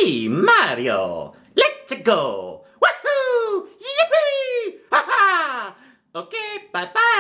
me, Mario. Let's go. Woohoo! Yippee! Ha ha! Okay, bye-bye.